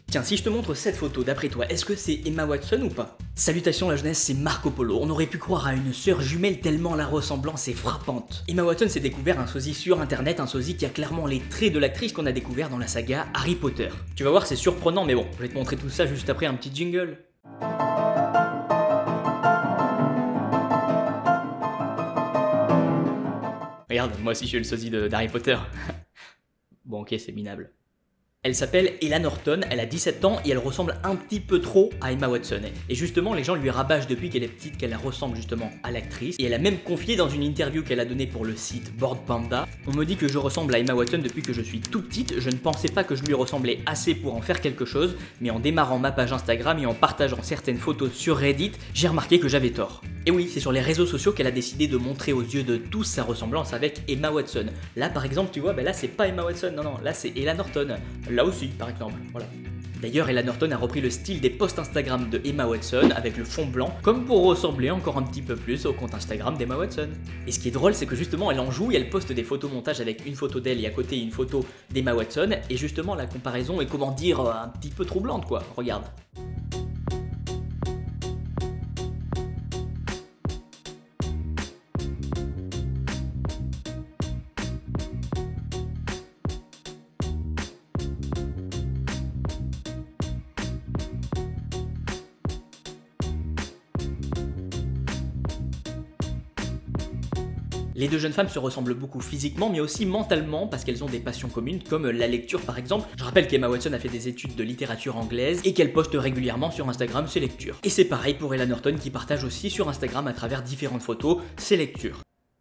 Tiens, si je te montre cette photo, d'après toi, est-ce que c'est Emma Watson ou pas? Salutations la jeunesse, c'est Marco Polo. On aurait pu croire à une sœur jumelle tellement la ressemblance est frappante. Emma Watson s'est découvert un sosie sur internet, un sosie qui a clairement les traits de l'actrice qu'on a découvert dans la saga Harry Potter. Tu vas voir, c'est surprenant, mais bon, je vais te montrer tout ça juste après un petit jingle. Regarde, moi aussi je suis le sosie d'Harry Potter. Bon ok, c'est minable. Elle s'appelle Ella Norton, elle a 17 ans et elle ressemble un petit peu trop à Emma Watson. Et justement, les gens lui rabâchent depuis qu'elle est petite qu'elle ressemble justement à l'actrice. Et elle a même confié dans une interview qu'elle a donnée pour le site Bored Panda: on me dit que je ressemble à Emma Watson depuis que je suis tout petite, je ne pensais pas que je lui ressemblais assez pour en faire quelque chose, mais en démarrant ma page Instagram et en partageant certaines photos sur Reddit, j'ai remarqué que j'avais tort. Et oui, c'est sur les réseaux sociaux qu'elle a décidé de montrer aux yeux de tous sa ressemblance avec Emma Watson. Là par exemple, tu vois, là c'est pas Emma Watson, non, là c'est Ella Norton. Là aussi, par exemple, voilà. D'ailleurs, Ella Norton a repris le style des posts Instagram de Emma Watson avec le fond blanc, comme pour ressembler encore un petit peu plus au compte Instagram d'Emma Watson. Et ce qui est drôle, c'est que justement, elle en joue et elle poste des photos montage avec une photo d'elle et à côté une photo d'Emma Watson. Et justement, la comparaison est, comment dire, un petit peu troublante, quoi. Regarde. Les deux jeunes femmes se ressemblent beaucoup physiquement mais aussi mentalement parce qu'elles ont des passions communes comme la lecture par exemple. Je rappelle qu'Emma Watson a fait des études de littérature anglaise et qu'elle poste régulièrement sur Instagram ses lectures. Et c'est pareil pour Ella Norton qui partage aussi sur Instagram à travers différentes photos ses lectures.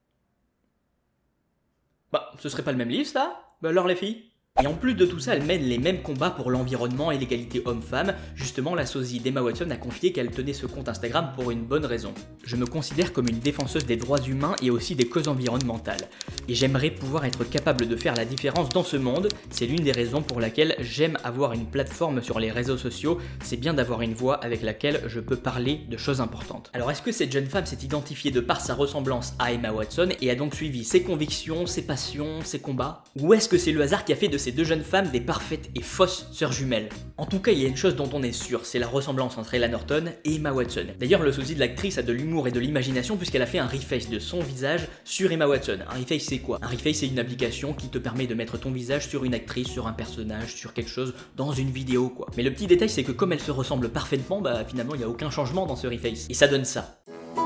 Bah, ce serait pas le même livre ça? Bah alors les filles? Et en plus de tout ça, elle mène les mêmes combats pour l'environnement et l'égalité homme-femme. Justement, la sosie d'Emma Watson a confié qu'elle tenait ce compte Instagram pour une bonne raison. Je me considère comme une défenseuse des droits humains et aussi des causes environnementales. Et j'aimerais pouvoir être capable de faire la différence dans ce monde. C'est l'une des raisons pour laquelle j'aime avoir une plateforme sur les réseaux sociaux. C'est bien d'avoir une voix avec laquelle je peux parler de choses importantes. Alors est-ce que cette jeune femme s'est identifiée de par sa ressemblance à Emma Watson et a donc suivi ses convictions, ses passions, ses combats? Ou est-ce que c'est le hasard qui a fait de ces deux jeunes femmes des parfaites et fausses sœurs jumelles? En tout cas, il y a une chose dont on est sûr, c'est la ressemblance entre Ella Norton et Emma Watson. D'ailleurs, le sosie de l'actrice a de l'humour et de l'imagination puisqu'elle a fait un reface de son visage sur Emma Watson. Un reface, c'est quoi? Un reface, c'est une application qui te permet de mettre ton visage sur une actrice, sur un personnage, sur quelque chose dans une vidéo, quoi. Mais le petit détail, c'est que comme elles se ressemblent parfaitement, bah finalement, il n'y a aucun changement dans ce reface. Et ça donne ça.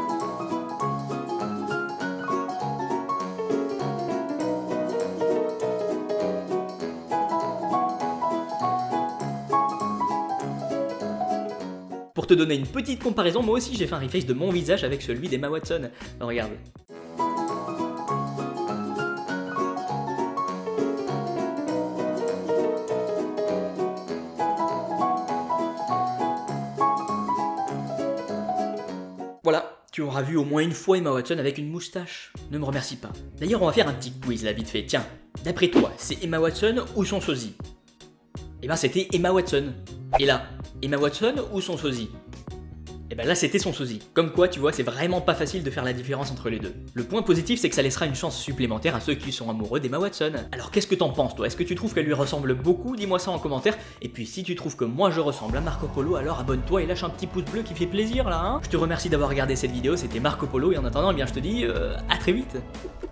Pour te donner une petite comparaison, moi aussi j'ai fait un reface de mon visage avec celui d'Emma Watson. Regarde. Voilà, tu auras vu au moins une fois Emma Watson avec une moustache. Ne me remercie pas. D'ailleurs, on va faire un petit quiz là, vite fait. Tiens, d'après toi, c'est Emma Watson ou son sosie? Eh ben c'était Emma Watson. Et là, Emma Watson ou son sosie? Et ben là c'était son sosie. Comme quoi, tu vois, c'est vraiment pas facile de faire la différence entre les deux. Le point positif, c'est que ça laissera une chance supplémentaire à ceux qui sont amoureux d'Emma Watson. Alors qu'est-ce que t'en penses toi? Est-ce que tu trouves qu'elle lui ressemble beaucoup? Dis-moi ça en commentaire. Et puis si tu trouves que moi je ressemble à Marco Polo, alors abonne-toi et lâche un petit pouce bleu qui fait plaisir là, hein. Je te remercie d'avoir regardé cette vidéo, c'était Marco Polo et en attendant, eh bien je te dis à très vite.